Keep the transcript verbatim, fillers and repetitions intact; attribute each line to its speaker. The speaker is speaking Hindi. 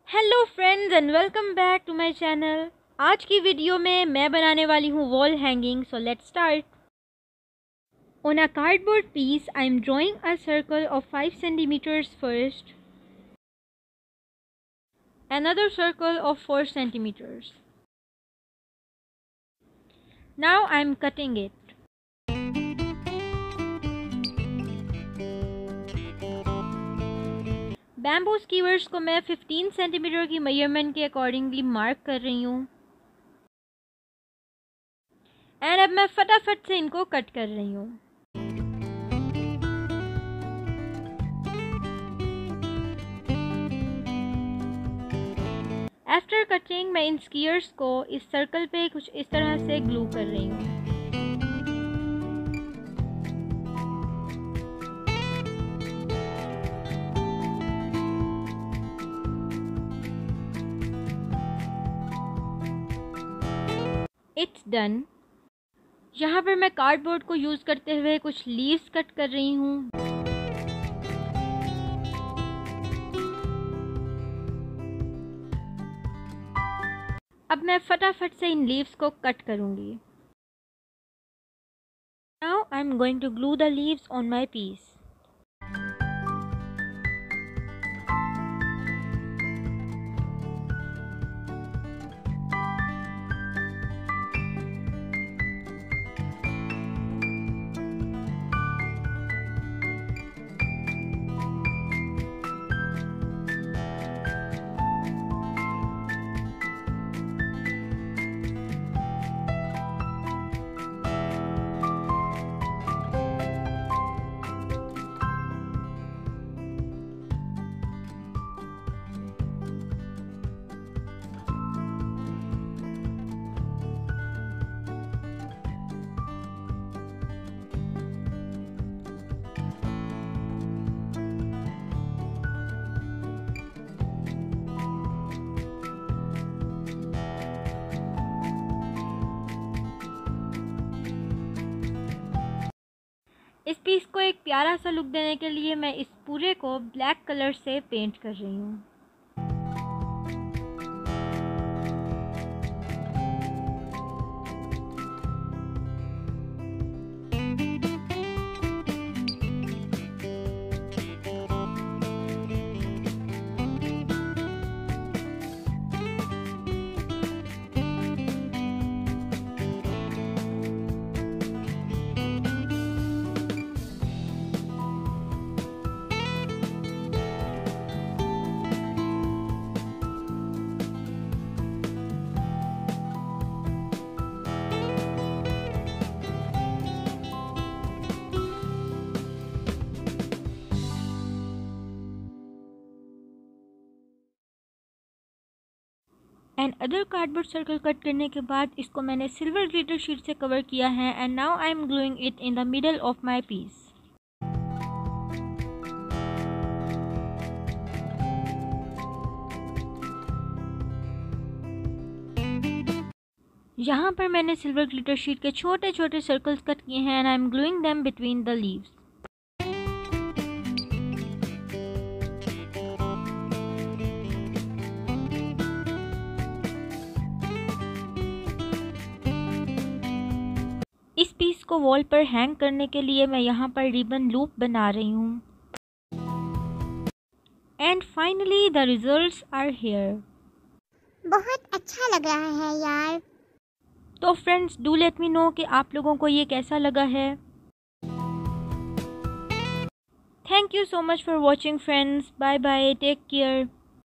Speaker 1: Hello friends and welcome back to my channel. आज की वीडियो में मैं बनाने वाली हूँ wall hanging. So let's start. On a cardboard piece I am drawing a circle of five centimetres first, another circle of four centimeters. Now I am cutting it. Bamboo skewers को मैं फिफ्टीन सेंटीमीटर की मेजरमेंट के अकॉर्डिंगली मार्क कर रही हूँ एंड अब मैं फटाफट से इनको कट कर रही हूँ। आफ्टर कटिंग मैं इन स्कीवर्स को इस सर्कल पे कुछ इस तरह से ग्लू कर रही हूँ। It's done. यहाँ पर मैं कार्डबोर्ड को यूज़ करते हुए कुछ लीव्स कट कर रही हूँ। अब मैं फटाफट से इन लीव्स को कट करूँगी। Now I am going to glue the leaves on my piece. इस पीस को एक प्यारा सा लुक देने के लिए मैं इस पूरे को ब्लैक कलर से पेंट कर रही हूँ। And other cardboard circle cut करने के बाद इसको मैंने सिल्वर ग्लिटर शीट से कवर किया है and now I am gluing it in the middle of my piece. यहाँ पर मैंने सिल्वर ग्लिटर शीट के छोटे छोटे सर्कल्स कट किए हैं and I am gluing them between the leaves. इस पीस को वॉल पर हैंग करने के लिए मैं यहाँ पर रिबन लूप बना रही हूँ and finally the results are here.
Speaker 2: बहुत अच्छा लग रहा है यार।
Speaker 1: तो friends do let me know कि आप लोगों को ये कैसा लगा है। Thank you so much for watching friends. Bye bye, take care.